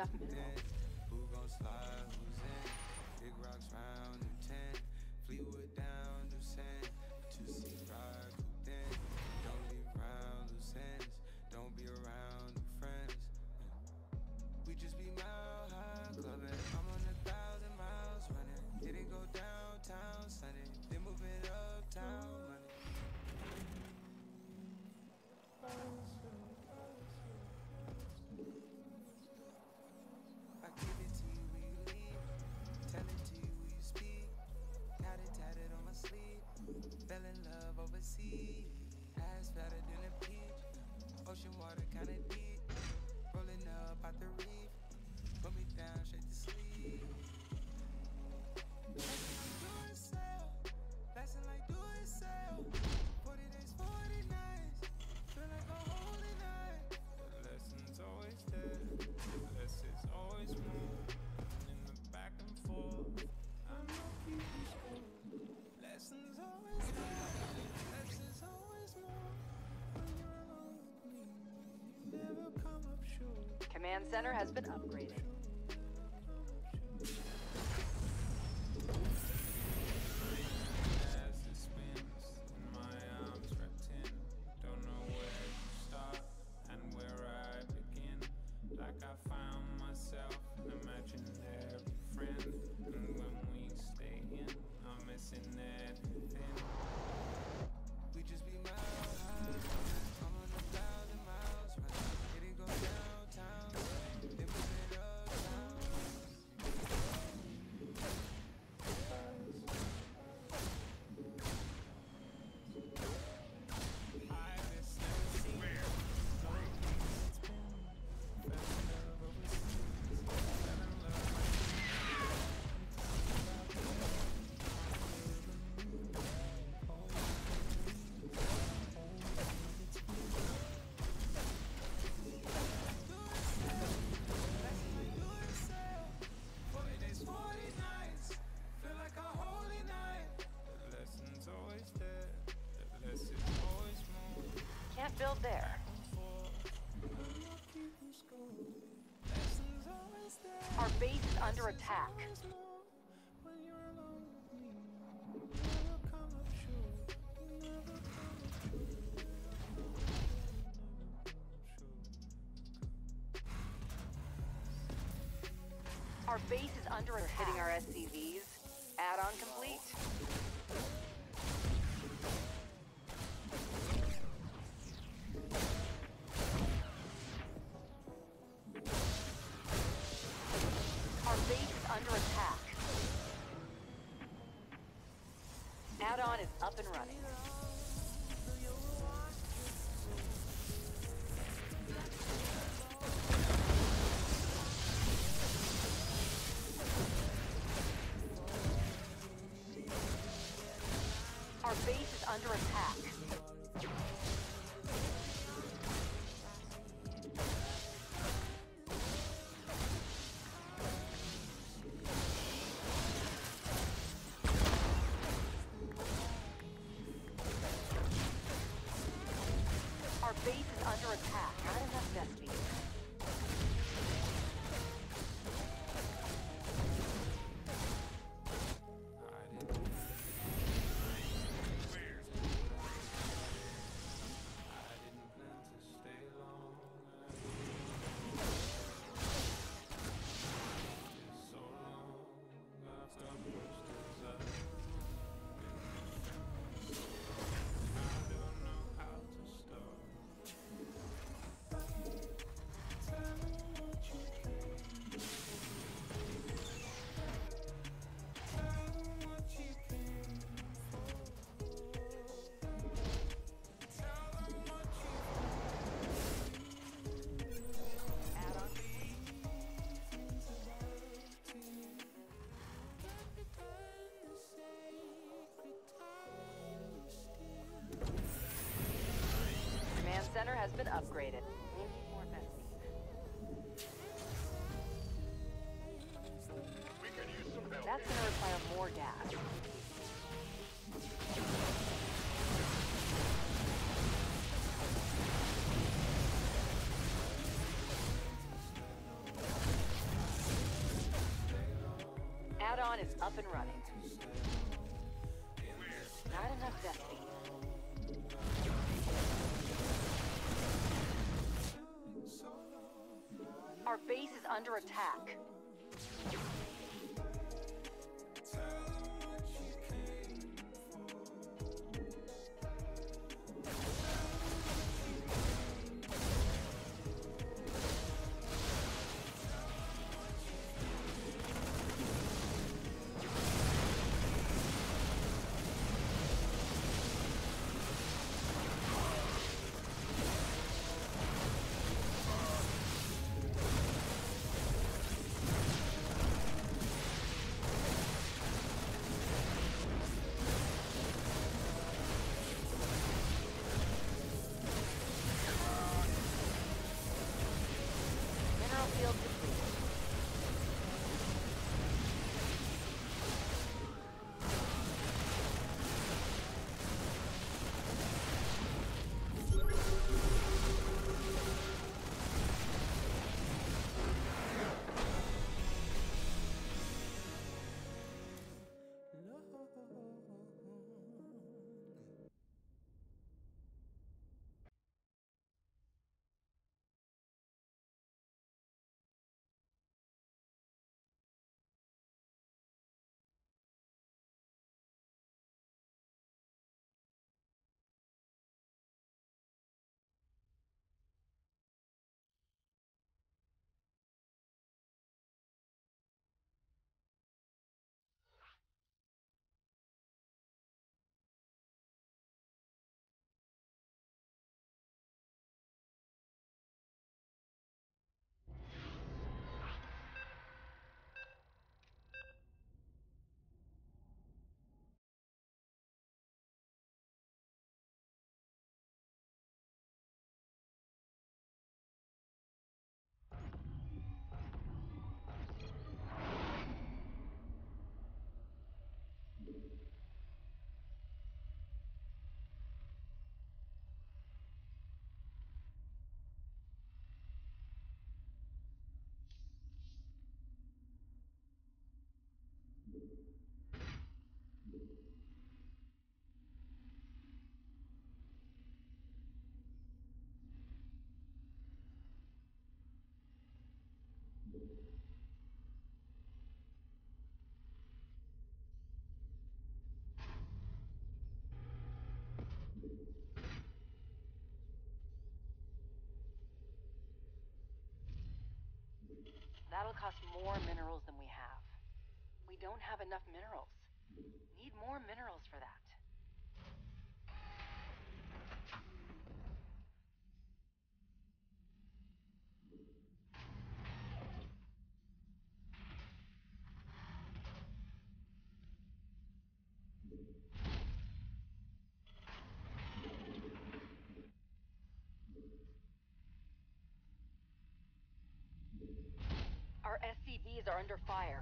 2.5 mil. Who gon' slide, who's in? Big rocks round New 10. Fleetwood down to sand. 2C ride, cooped in. Don't leave round loose ends. Don't be around new friends. We just be mile high clubbing. I'm on 1,000 miles running. Didn't go downtown Sunday. Then moving uptown Monday. I give it to you when you leave. Tell it to you when you speak. Got it tatted on my sleeve. Fell in love overseas. Ass fatter than a peach. Ocean water kinda deep. Rolling up out the reef. Put me down straight to sleep. Blasting like do it sell. 40 days, 40 nights. Feel like a holy night. The lesson's always there. The lesson's always more. In the back and forth. I know people score. Lessons always there. Lessons always more. When you're alone with me, you never come up short. Command center has been upgraded. As it spins in my arms wrapped in. Don't know where to start and where I begin. Like I found myself and imagined every friend. And when we stay in, I'm missing everything. We just be mile high. I'm on 1,000 miles running. Didn't go downtown. Then we made uptown. Can't build there. Our base is under attack. Our base is under attack. Hitting our SCVs. Add-on complete. Our base is under attack. Add-on is up and running. Our base is under attack. Our base is under attack. Not enough destiny. Center has been upgraded. That's going to require more gas. Marathon is up and running. Not enough density. Our base is under attack. That'll cost more minerals than we have. We don't have enough minerals. Need more minerals for that. Our SCVs are under fire.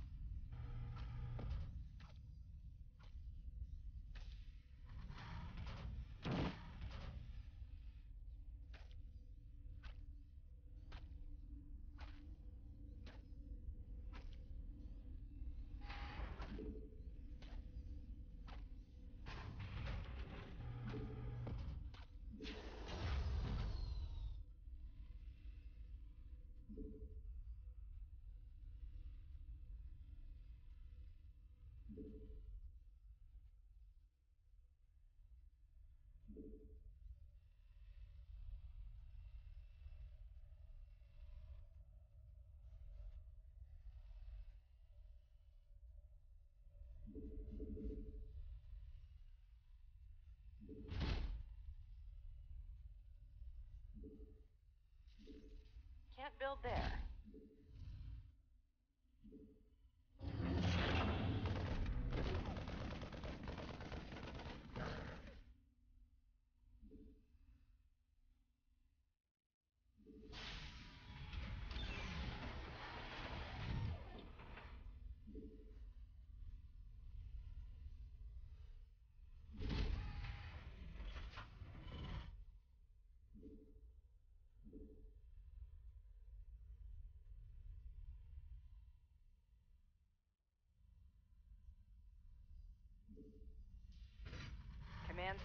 Can't build there.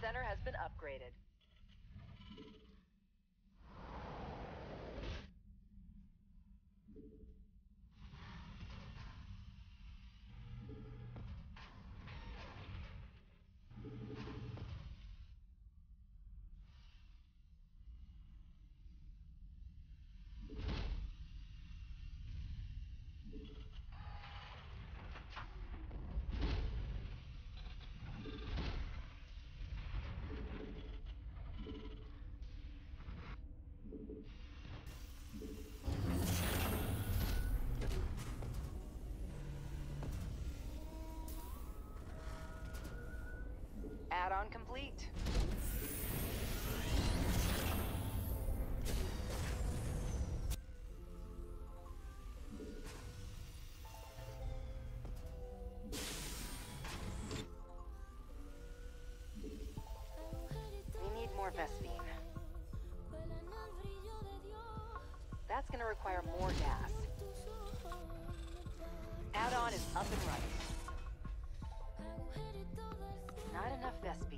center has been upgraded. Add-on complete. We need more Vespine. That's gonna require more gas. Add-on is up and running. Not enough Vespine.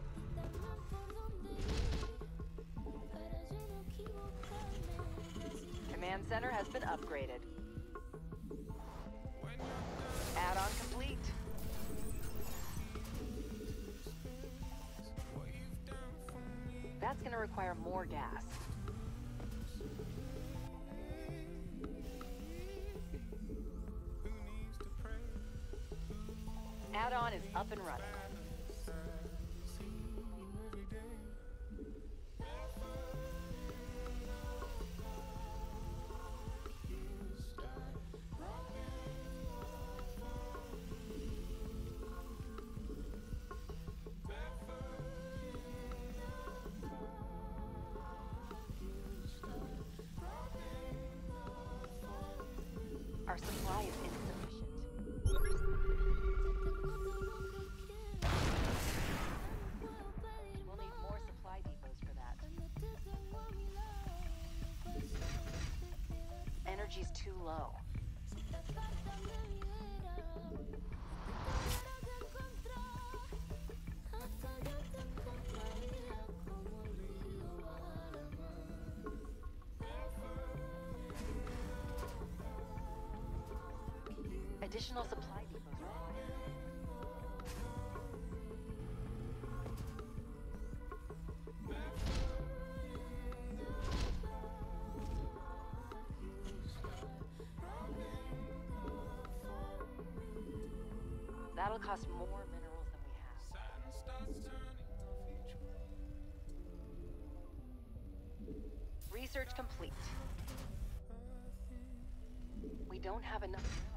Command center has been upgraded. Add-on complete. That's gonna require more gas. Add-on is up and running. Our supply is insufficient. We'll need more supply depots for that. Energy's too low. Additional supply depots required. That'll cost more minerals than we have. Research complete. We don't have enough minerals.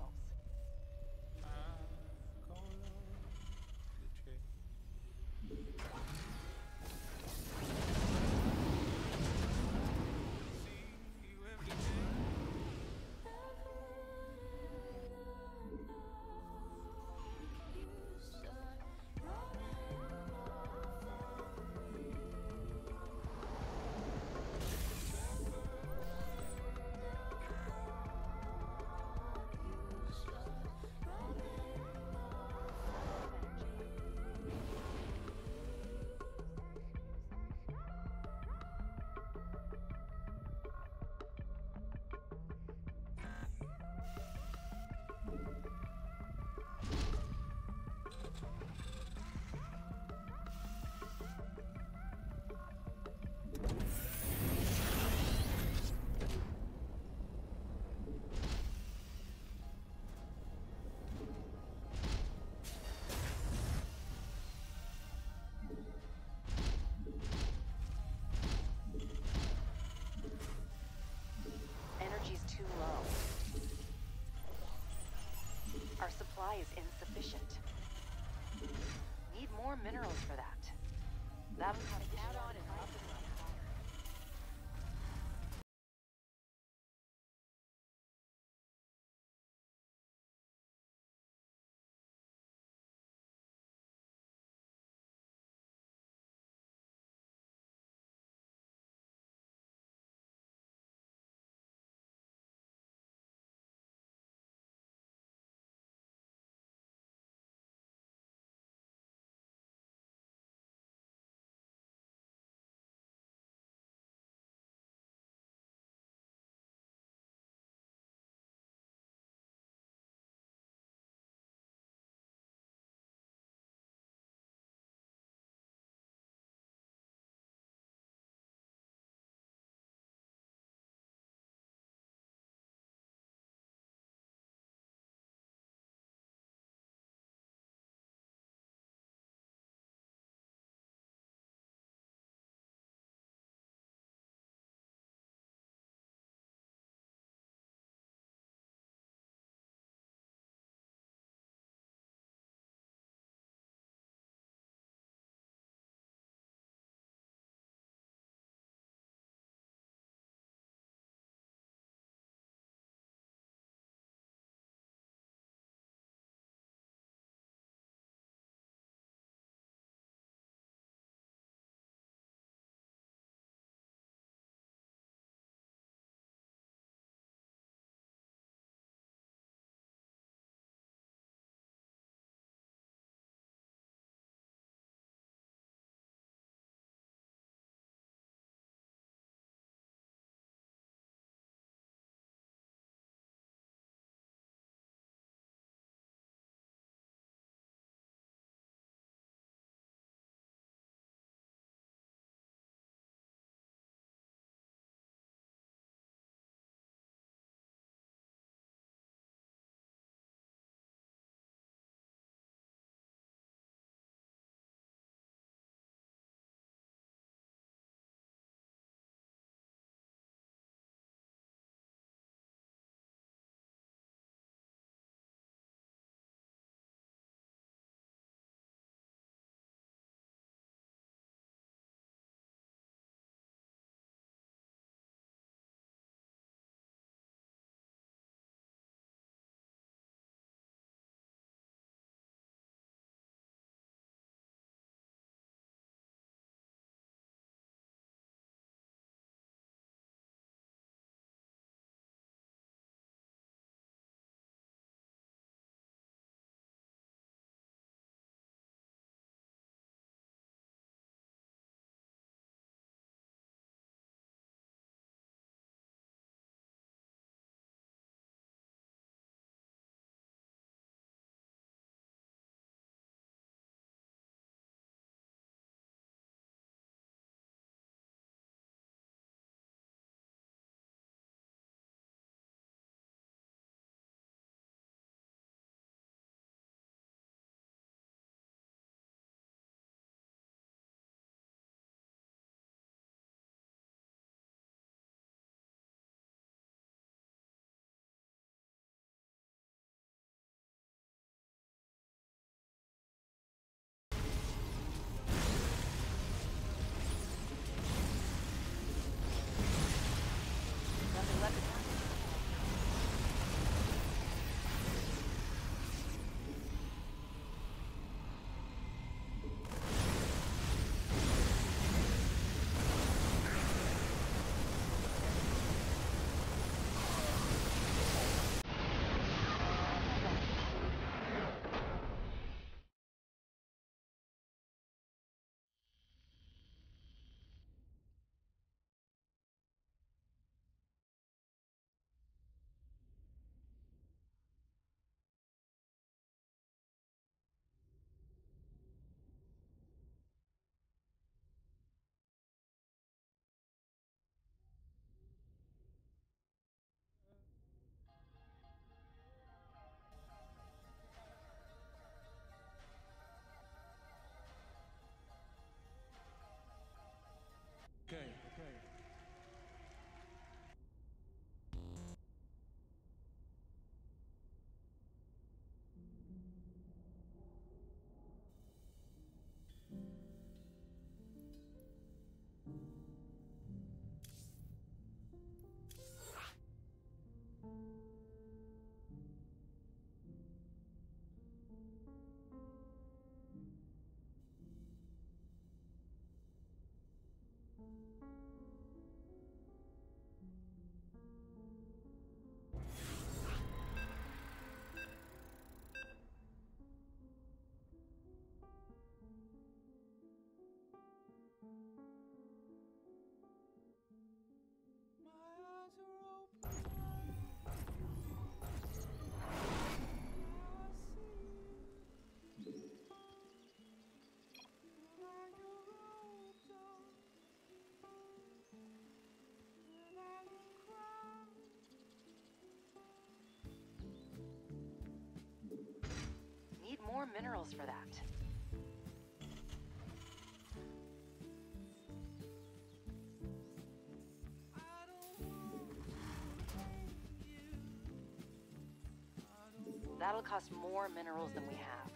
minerals for that. That'll cost more minerals than we have.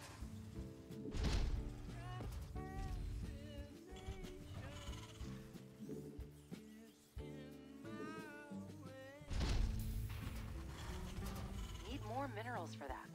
Need more minerals for that.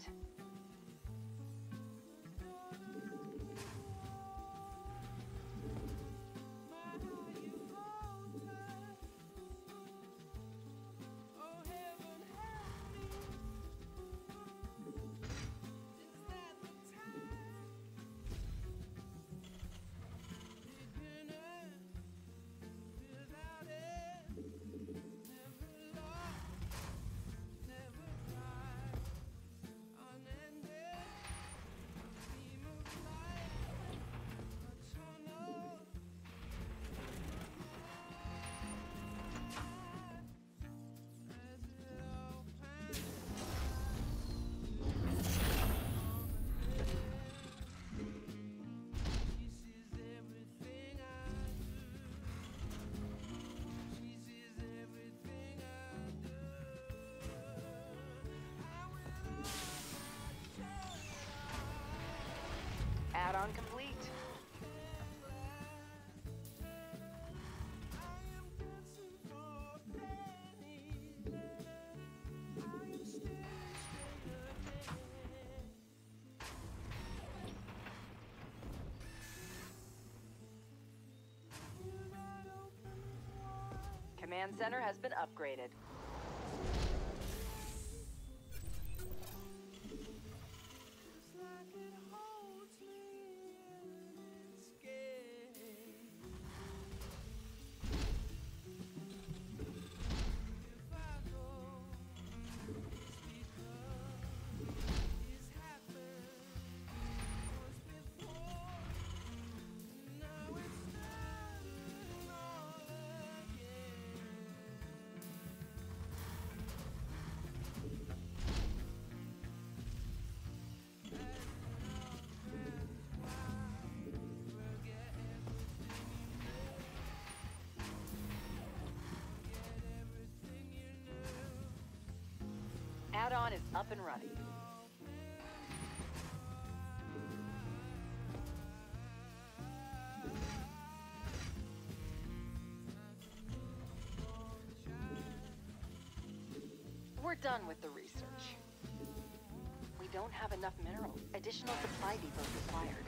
Add-on complete. Command center has been upgraded. Add-on is up and running. We're done with the research. We don't have enough minerals. Additional supply depots required.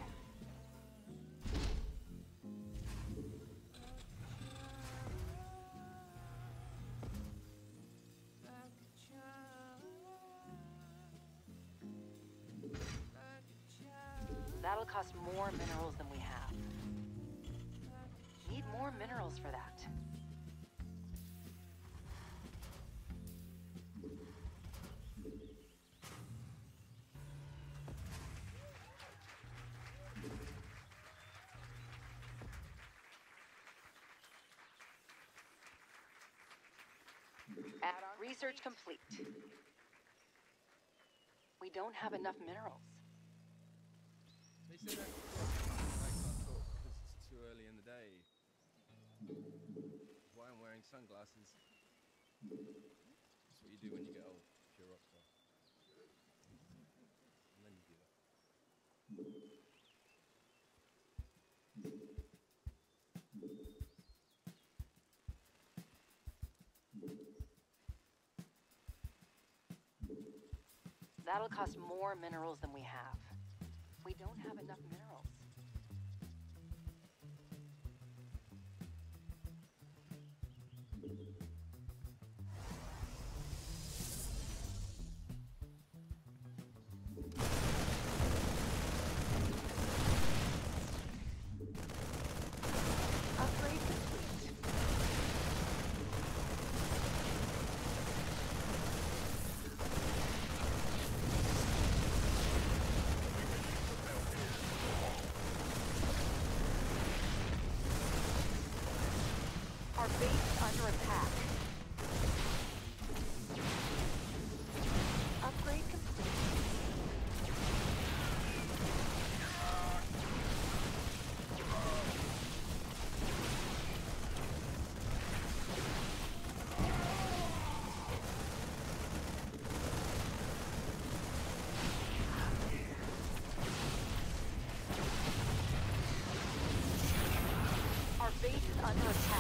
That'll cost more minerals than we have. Need more minerals for that. Add-on research complete. We don't have enough minerals. They said that I can't talk because it's too early in the day. Why I'm wearing sunglasses. That's what you do when you get old, if you're a rock star. And then you do that. That'll cost more minerals than we have. We don't have enough minerals. Upgrade complete. Our base is under attack. Upgrade complete. under attack.